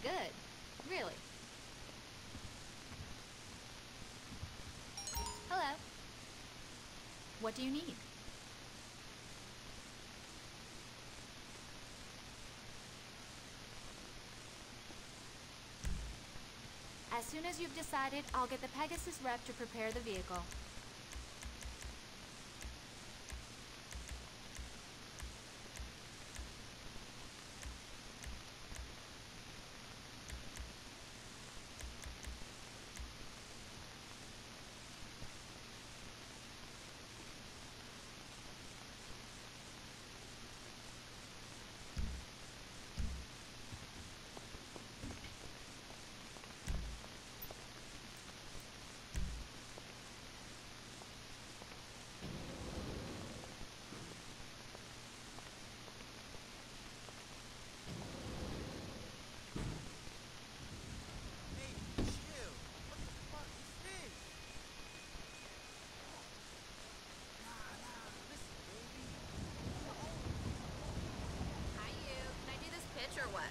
good. Really. Hello. What do you need? As soon as you've decided, I'll get the Pegasus rep to prepare the vehicle. Or what?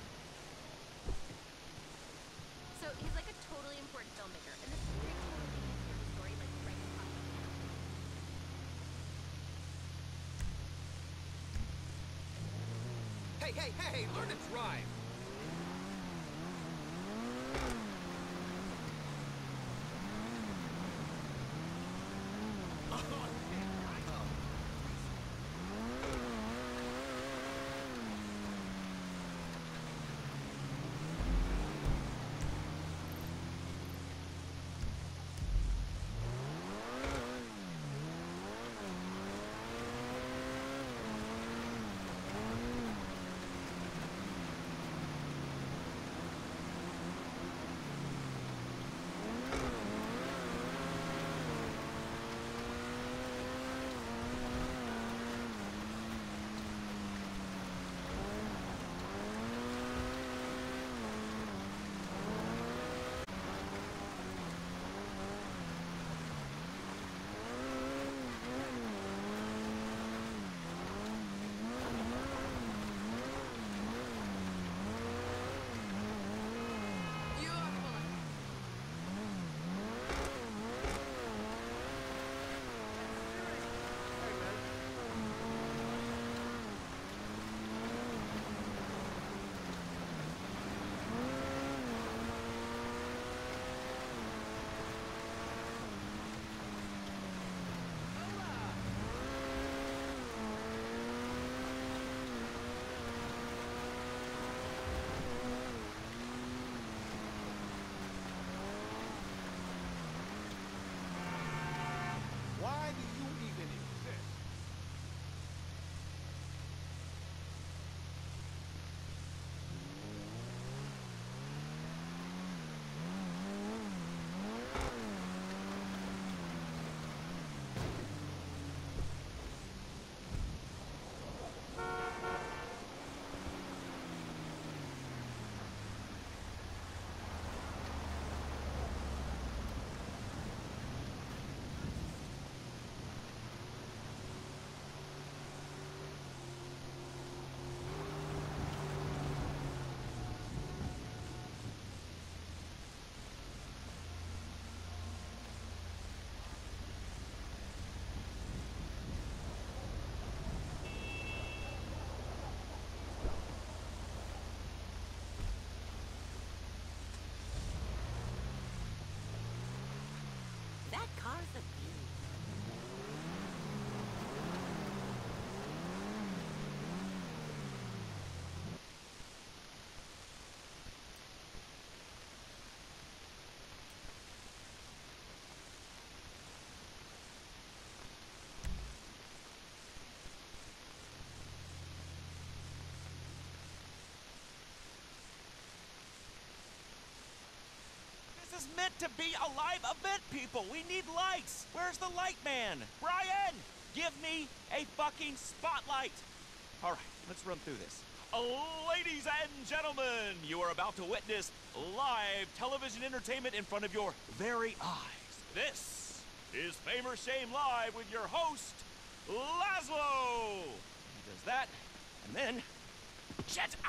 So he's like a totally important filmmaker, and this is very totally hear the story like right across Hey, hey, hey! Learn to drive! Why do you even exist? that car's a beauty. This is meant to be a live event, people! We need lights! Where's the light man? Brian! Give me a fucking spotlight! Alright, let's run through this. Ladies and gentlemen, you are about to witness live television entertainment in front of your very eyes. This is Fame or Shame Live with your host, Laszlo! He does that, and then... Get out!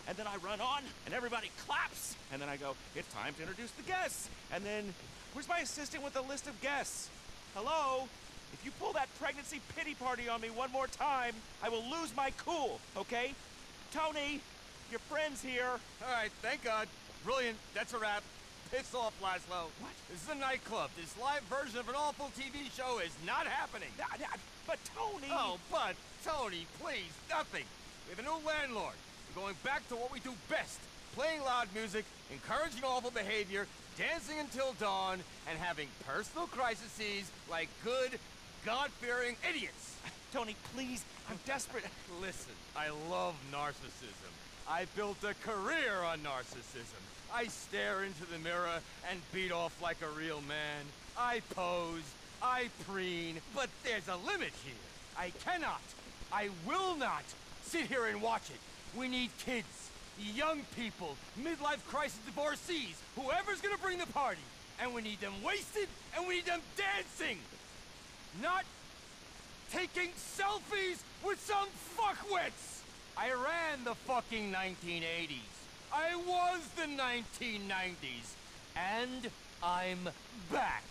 and then I run on, and everybody claps, and then I go, it's time to introduce the guests. And then, where's my assistant with a list of guests? Hello? If you pull that pregnancy pity party on me one more time, I will lose my cool, okay? Tony, your friend's here. All right, thank God. Brilliant. That's a wrap. Piss off, Laszlo. What? This is a nightclub. This live version of an awful TV show is not happening. But Tony... Oh, but, Tony, please, nothing. We have a new landlord. We're going back to what we do best. Playing loud music, encouraging awful behavior, dancing until dawn, and having personal crises like good, God-fearing idiots. Tony, please, I'm desperate. Listen, I love narcissism. I built a career on narcissism. I stare into the mirror and beat off like a real man. I pose, I preen, but there's a limit here. I cannot, I will not sit here and watch it. We need kids, young people, midlife crisis divorcees, whoever's gonna bring the party. And we need them wasted, and we need them dancing. Not taking selfies with some fuckwits. I ran the fucking 1980s. I was the 1990s. And I'm back.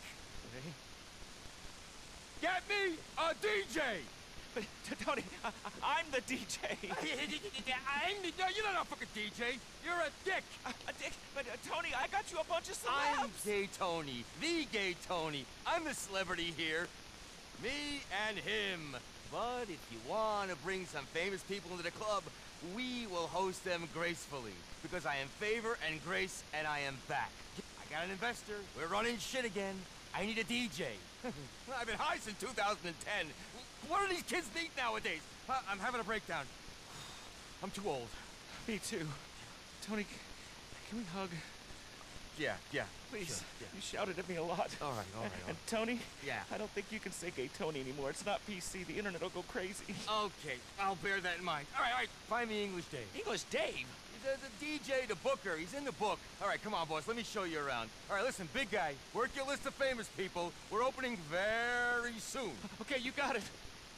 Get me a DJ! But, Tony, I'm the DJ. You're not a fucking DJ. You're a dick. A dick? But, Tony, I got you a bunch of I'm celebs. Gay Tony. The Gay Tony. I'm the celebrity here. Me and him. But if you want to bring some famous people into the club, we will host them gracefully. Because I am favor and grace, and I am back. I got an investor. We're running shit again. I need a DJ. I've been high since 2010. What do these kids need nowadays? I'm having a breakdown. I'm too old. Me too. Tony, can we hug? Yeah. Please. Sure, yeah. You shouted at me a lot. All right. And Tony? Yeah. I don't think you can say Gay Tony anymore. It's not PC. The internet will go crazy. Okay, I'll bear that in mind. All right. Find me English Dave. English Dave? The DJ, the booker, he's in the book. All right, come on, boss, let me show you around. All right, listen, big guy, work your list of famous people. We're opening very soon. Okay, you got it.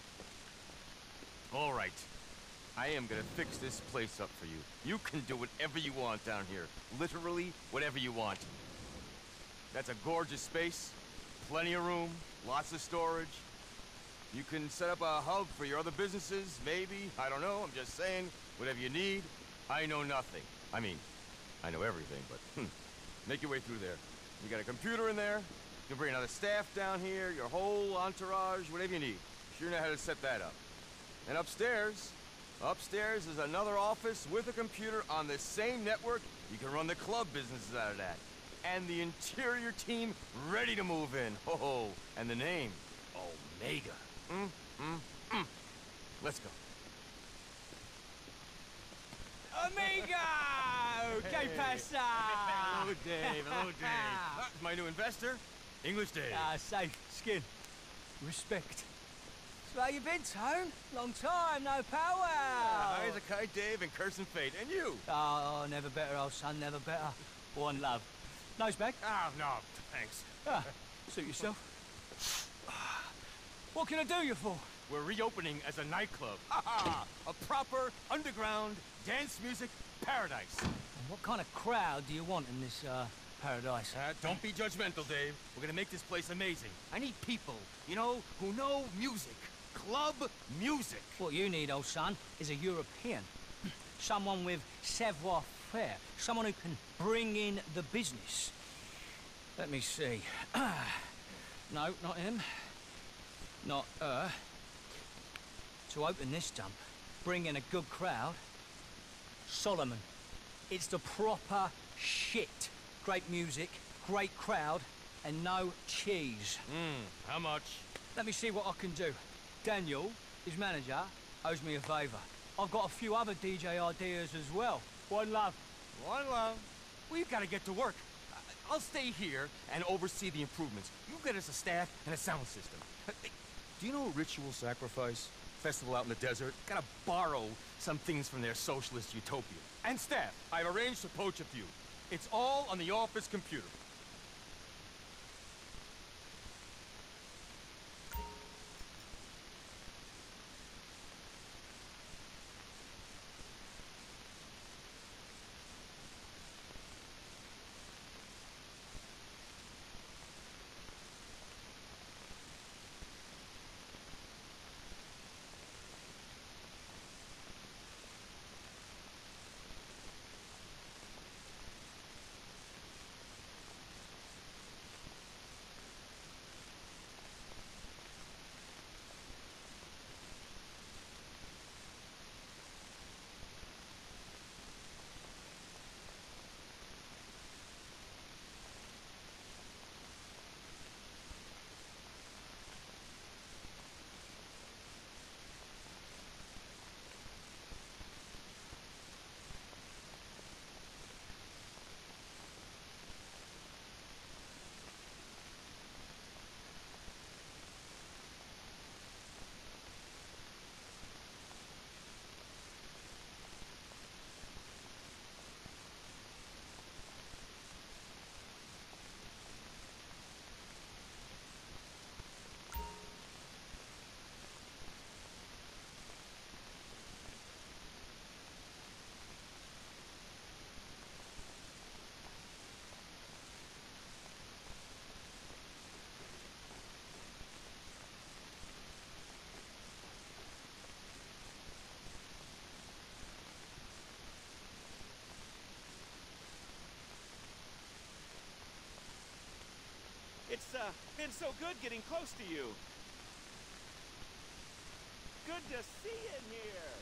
All right. I am gonna fix this place up for you. You can do whatever you want down here. Literally, whatever you want. That's a gorgeous space. Plenty of room, lots of storage. You can set up a hub for your other businesses, maybe. I don't know, I'm just saying. Whatever you need. I know nothing. I mean, I know everything, but make your way through there. You got a computer in there. You can bring another staff down here, your whole entourage, whatever you need. Sure know how to set that up. And upstairs is another office with a computer on the same network. You can run the club businesses out of that. And the interior team ready to move in. Oh, and the name, Omega. Let's go. Amigo! Que pasa? Hello, Dave. Hello, Dave. My new investor, English Dave. Safe skin. Respect. So how you been, Tone? Long time, no power. High as a kite, Dave, and cursing fate. And you? Oh, never better, old son, never better. One love. Nose back? Oh, no, thanks. Suit yourself. What can I do you for? We're reopening as a nightclub. A proper underground dance music paradise. And what kind of crowd do you want in this, paradise? Don't be judgmental, Dave. We're gonna make this place amazing. I need people, you know, who know music. Club music. What you need, old son, is a European. Someone with savoir-faire. Someone who can bring in the business. Let me see. No, not him. Not her. To open this dump, bring in a good crowd. Solomon. It's the proper shit. Great music, great crowd, and no cheese. How much? Let me see what I can do. Daniel, his manager, owes me a favour. I've got a few other DJ ideas as well. One love. One love. We've got to get to work. I'll stay here and oversee the improvements. You get us a staff and a sound system. Do you know Ritual Sacrifice? Festival out in the desert? Gotta borrow some things from their socialist utopia. And staff, I've arranged to poach a few. It's all on the office computer. been so good getting close to you. Good to see you in here.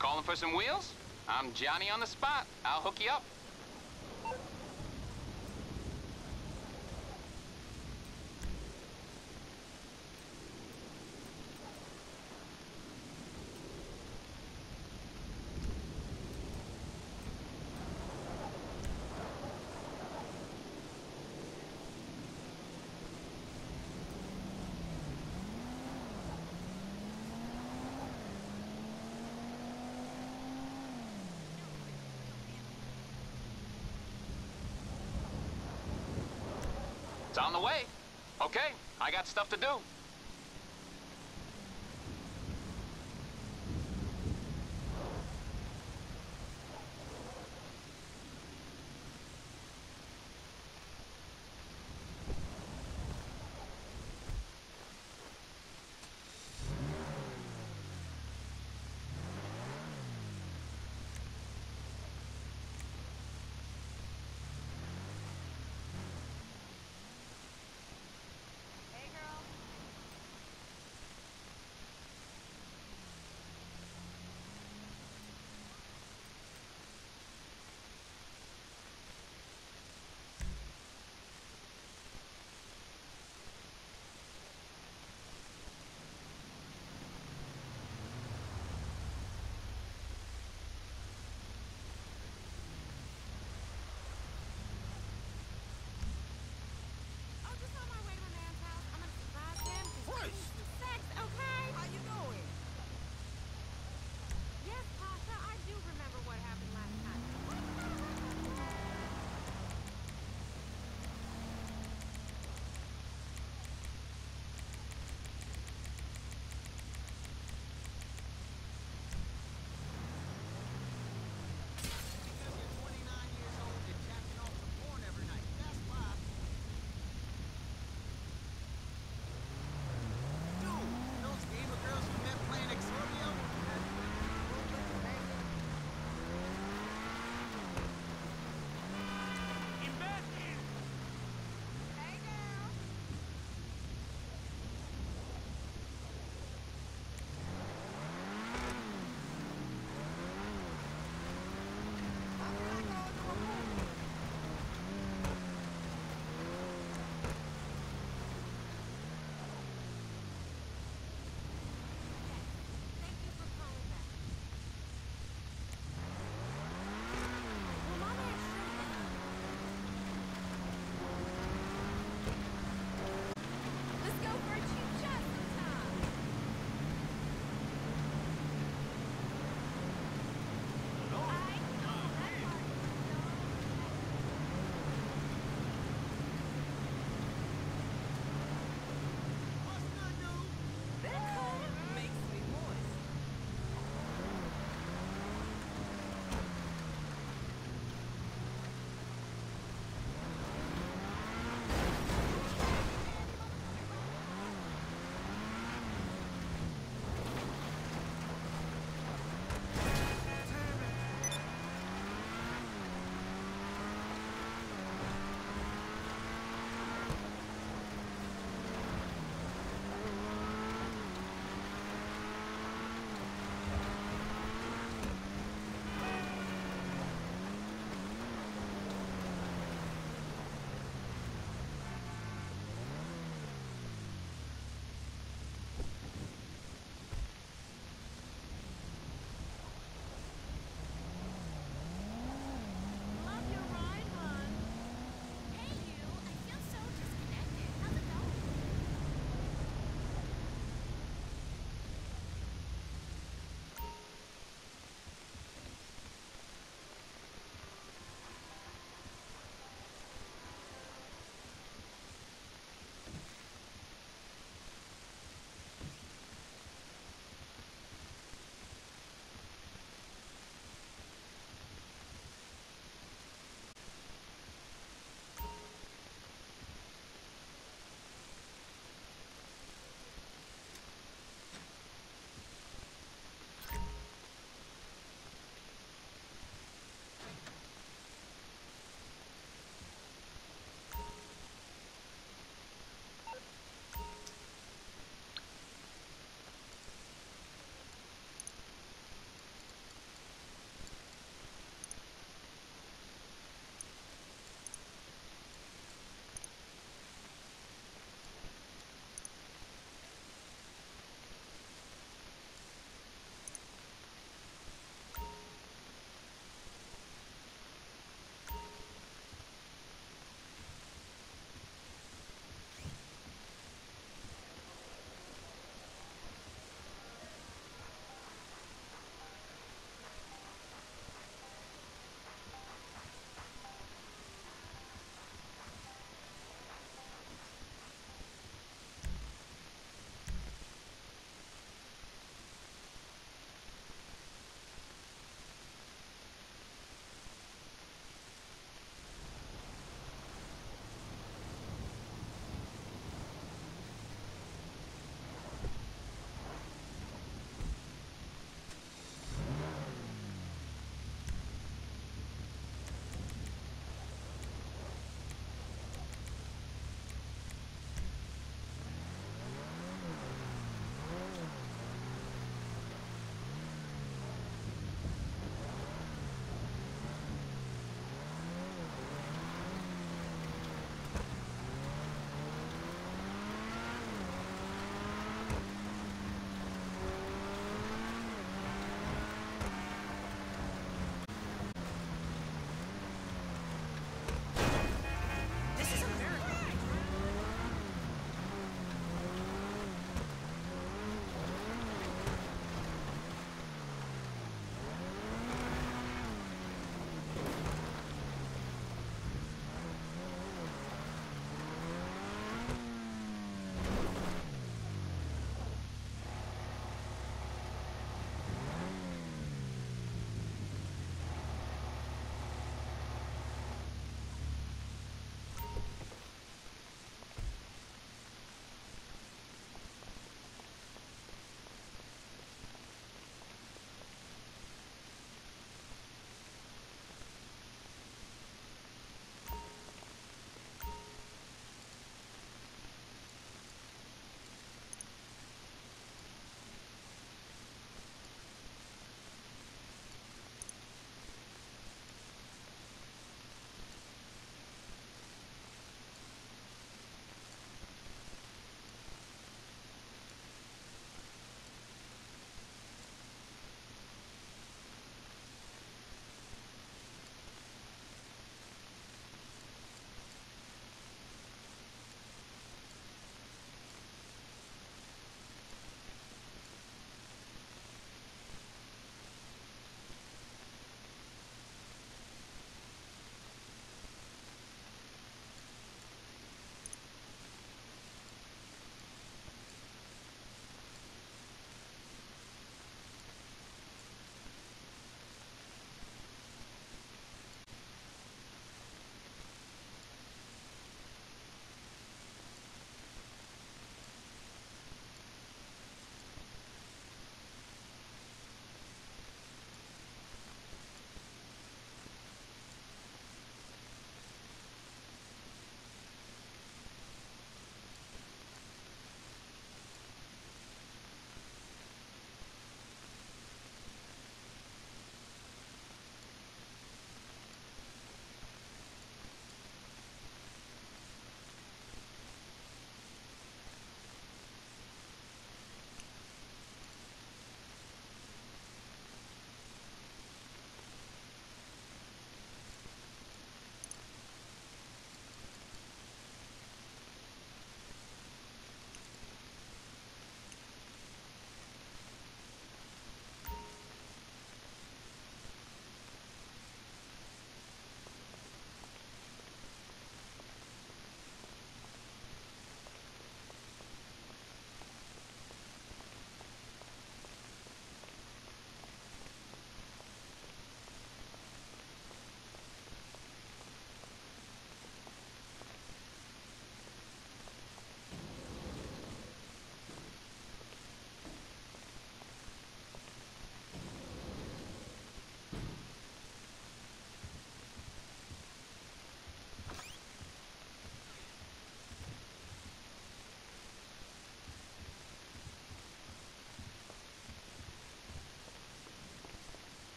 Calling for some wheels? I'm Johnny on the spot. I'll hook you up. It's on the way. Okay, I got stuff to do.